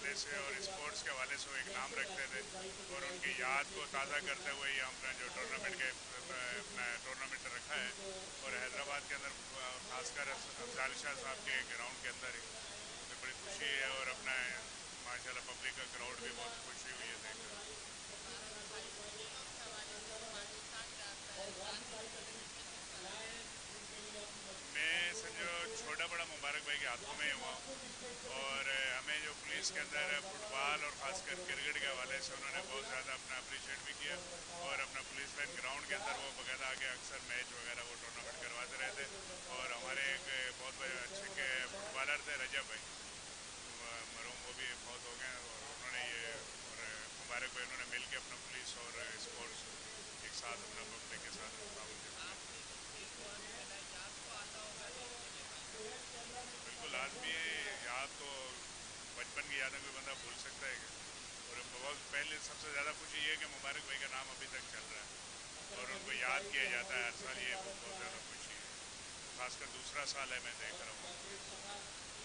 حوالے سے اور اسپورٹس کے حوالے سے وہ ایک نام رکھتے تھے، اور ان کی یاد کو تازہ کرتے ہوئے یہ ہم نے جو ٹورنامنٹ کے اپنا ٹورنامنٹ رکھا ہے، اور حیدرآباد کے اندر خاص کر افضال شاہ صاحب کے گراؤنڈ کے اندر ہمیں بڑی خوشی ہے، اور اپنا ماشاء اللہ پبلک کا کراؤڈ بھی بہت خوشی ہوئی ہے دیکھ کر۔ بھارت بھائی کھیلوں کے حوالے سے پاکستان کا رانجی ٹورنامنٹ کس کس طرح رہا؟ میں سمجھو چھوٹا بڑا مبارک بھائی کے ہاتھوں میں ہی ہوا ہوں، اور ہمیں جو پولیس کے اندر فٹ بال اور خاص کر کرکٹ کے حوالے سے انہوں نے بہت زیادہ اپنا اپریشیٹ بھی کیا، اور اپنا پولیس لائن گراؤنڈ کے اندر وہ باقاعدہ آگے اکثر میچ وغیرہ وہ ٹورنامنٹ کرواتے رہتے، اور ہمارے ایک بہت بڑے اچھے کے فٹ بالر تھے رجب بھائی، مرحوم، وہ بھی فوت ہو گئے ہیں، اور انہوں نے یہ اور مبارک بھائی انہوں نے مل کے اپنا پولیس اور اسپورٹس ایک ساتھ اپنا پبلک کے ساتھ تعاون کے آپ ساتھ۔ نے جو کھیل بہت کھیلا یاد تو آتا ہوگا دیکھنے کے بعد؟ بالکل لازمی ہے، یاد تو بچپن کی یادیں کوئی بندہ بھول سکتا ہے کہ، اور بہت پہلے سب سے زیادہ خوشی یہ ہے کہ مبارک بھائی کا نام ابھی تک چل رہا ہے اور ان کو یاد کیا جاتا ہے ہر سال، یہ بہت زیادہ خوشی ہے، خاص کر دوسرا سال ہے میں دیکھ رہا ہوں۔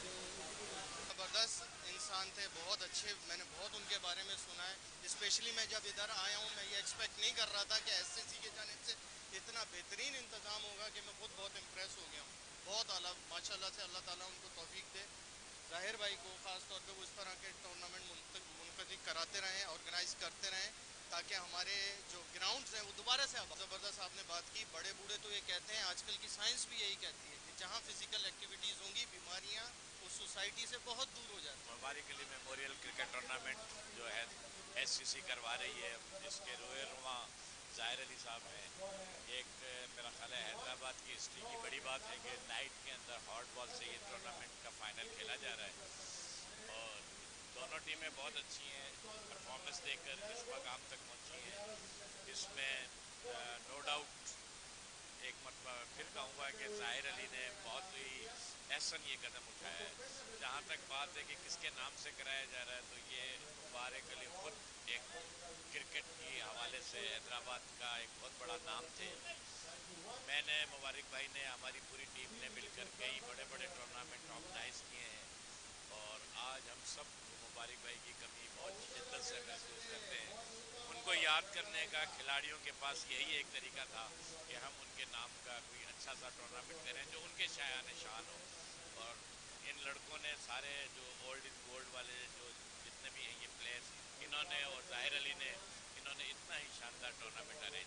زبردست انسان تھے، بہت اچھے، میں نے بہت ان کے بارے میں سنا ہے، اسپیشلی میں جب ادھر آیا ہوں میں یہ ایکسپیکٹ نہیں کر رہا تھا کہ ایس سی سی کی جانب سے اتنا بہترین انتظام ہوگا کہ میں خود بہت امپریس ہو گیا ہوں، بہت اعلیٰ، ماشاء اللہ سے اللہ تعالیٰ ان کو توفیق دے، ظاہر بھائی کو خاص طور پہ وہ اس طرح کے ٹورنامنٹ منعقد کراتے رہیں، آرگنائز کرتے رہیں، تاکہ ہمارے جو گراؤنڈز ہیں وہ دوبارہ سے اب زبردست آپ نے بات کی، بڑے بوڑھے تو یہ کہتے ہیں، آج کل کی سائنس بھی یہی کہتی ہے کہ جہاں فزیکل ایکٹیویٹیز ہوں گی بیماریاں اس سوسائٹی سے بہت دور ہو جاتی ہیں۔ Mubarak Ali memorial cricket tournament جو ہے ایس سی سی کروا رہی ہے، جس کے روئے رواں ظاہر علی صاحب ہیں، ایک میرا خیال ہے حیدرآباد کی ہسٹری کی بڑی بات ہے کہ نائٹ کے اندر ہارڈ بال سے یہ ٹورنامنٹ کا فائنل کھیلا جا رہا ہے، اور دونوں ٹیمیں بہت اچھی ہیں، پرفارمنس دے کر اس مقام تک پہنچی ہیں، اس میں نو ڈاؤٹ ایک مرتبہ پھر کہوں گا کہ ظاہر علی نے بہت ہی احسن یہ قدم اٹھایا ہے۔ جہاں تک بات ہے کہ کس کے نام سے کرایا جا رہا ہے، تو یہ مبارک علی خود ایک کرکٹ کی حوالے سے حیدرآباد کا ایک بہت بڑا نام تھے۔ میں نے، مبارک بھائی نے، ہماری پوری ٹیم نے مل کر کئی بڑے بڑے ٹورنامنٹ آرگنائز کیے ہیں، اور آج ہم سب مبارک بھائی کی کمی بہت شدت سے محسوس کرتے ہیں۔ ان کو یاد کرنے کا کھلاڑیوں کے پاس یہی ایک طریقہ تھا کہ ہم ان کے نام کا کوئی اچھا سا ٹورنامنٹ کریں جو ان کے شایان شان ہو، اور ان لڑکوں نے سارے جو اولڈ از گولڈ والے جو جتنے بھی ہیں یہ پلیئرز، انہوں نے اور ظاہر علی نے، انہوں نے اتنا ہی شاندار ٹورنامنٹ ارینج